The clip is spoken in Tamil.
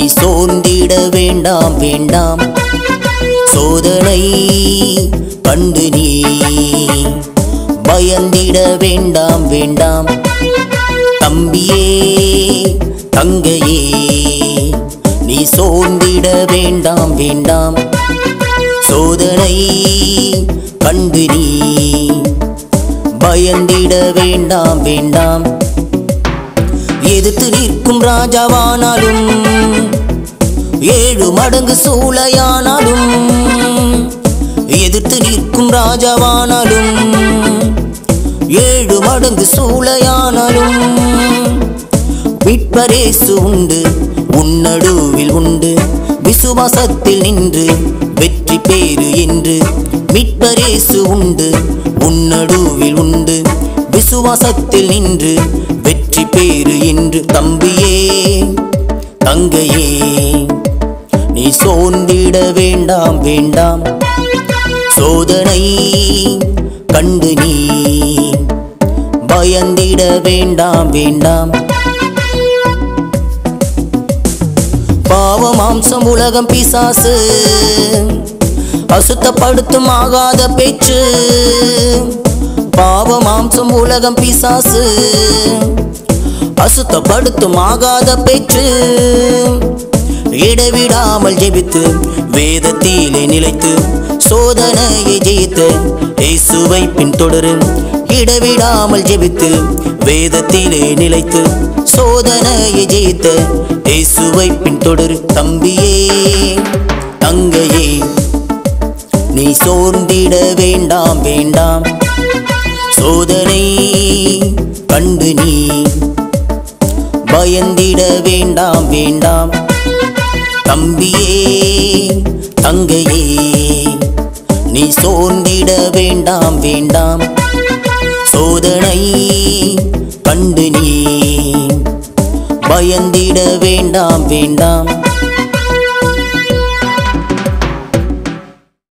சோர்ந்திட வேண்டாம் வேண்டாம் சோதனை கண்டு நீ பயந்திட வேண்டாம் வேண்டாம் தம்பியே தங்கையே நீ சோர்ந்திட வேண்டாம் வேண்டாம் சோதனை கண்டு நீ பயந்திட வேண்டாம் வேண்டாம் எதிர்த்து நிற்கும் ராஜாவானாலும் 7 மடங்கு சூளையானாலும் எதிர்த்து நிற்கும் ராஜாவானாலும் 7 மடங்கு சூளையானாலும் மீட்பர் இயேசு உண்டு உன்னடுவில் உண்டு விசுவாசத்தில் நின்று வெற்றி பேரு என்று மீட்பர் இயேசு உண்டு உன்னடுவில் உண்டு விசுவாசத்தில் நின்று வெற்றி பேரு என்று தம்பியே தங்கையே நீ சோர்ந்திட வேண்டாம் வேண்டாம் சோதனை கண்டு நீ பயந்திட வேண்டாம் வேண்டாம் பாவ மாம்சம் உலகம் பிசாசு அசுத்தப்படுத்தும் ஆகாத பேச்சு பாவ மாம்சம் உலகம் பிசாசு அசுத்தப்படுத்தும் ஆகாத பேச்சு இடைவிடாமல் ஜெபித்து வேதத்திலே நிலைத்து சோதனையை ஜெயித்து இயேசுவை பின்தொடரு இடைவிடாமல் ஜெபித்து வேதத்திலே நிலைத்து சோதனையை ஜெயித்து இயேசுவை பின்தொடரு தம்பியே தங்கையே நீ சோர்ந்திட வேண்டாம் வேண்டாம் சோதனை கண்டு நீ பயந்திட வேண்டாம் வேண்டாம் தம்பியே தங்கையே நீ சோர்ந்திட வேண்டாம் வேண்டாம் சோதனை கண்டு நீ பயந்திட வேண்டாம் வேண்டாம்